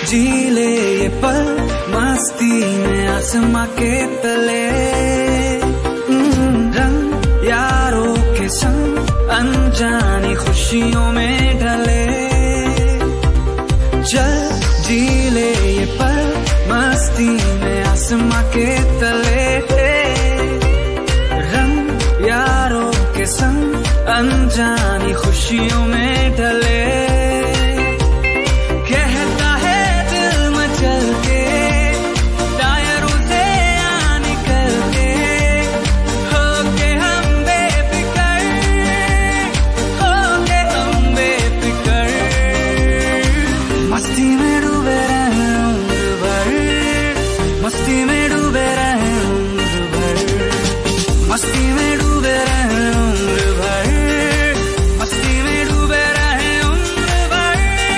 जी ले ये पल मस्ती में आसमां के तले, रंग यारों के संग अनजानी खुशियों में ढले। चल जी ले ये पल मस्ती में आसमां के तले, रंग यारों के संग अनजानी खुशियों में ढले। कहता है दिल मचल के टायरों से आ निकल के, होके हम बेफिक्र, होके हम बेफिक्र, मस्ती में डूबे रहे उम्र भर, मस्ती में डूबे रहे उम्र भर, मस्ती में डूबे रहे उम्र भर, मस्ती में डूबे रहे उम्र भर।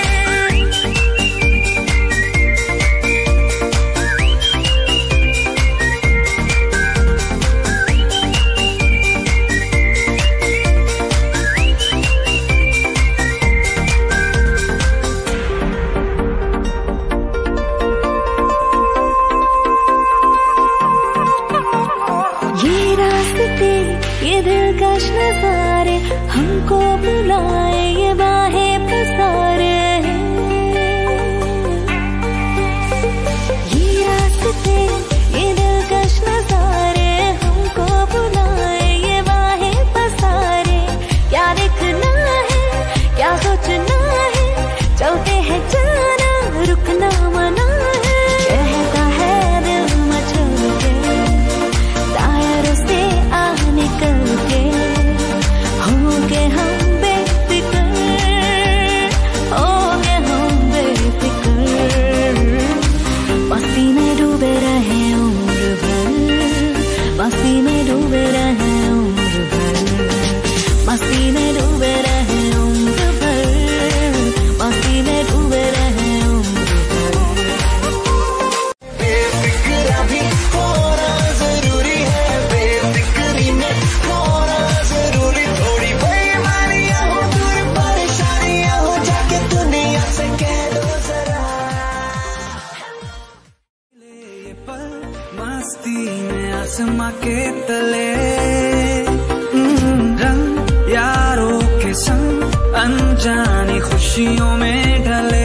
ये रास्ते ये दिलकश नजारे हमको बुलाए, ये बाहें पसारे। ये रास्ते ये दिलकश नजारे हमको बुलाए, ये बाहें पसारे। क्या देखना है क्या सोचना है, चलते हैं जाना रुकना मना है। कहता है दिल मचल के टायरों से आ निकल के, होंगे हम बेफिक्र, होंगे हम बेफिक्र, मस्ती में डूबे रहे उम्र भर, मस्ती में डूबे रहे उम्र भर, मस्ती में डूबे रहे उम्र भर, मस्ती में डूबे रहे उम्र भर। बेफिक्र भी होना जरूरी है, बेफिक्री में होना जरूरी। थोड़ी बेईमानियां हो, थोड़ी परेशानियां हो, जाके दुनिया से कह दो जरा। ये पल मस्ती में आसमां के तले, रंग यारों के संग अनजानी खुशियों में ढले।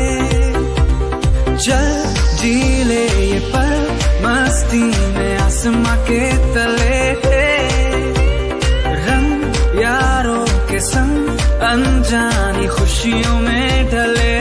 चल जी ले ये पल मस्ती में आसमां के तले, रंग यारों के संग अनजानी खुशियों में ढले।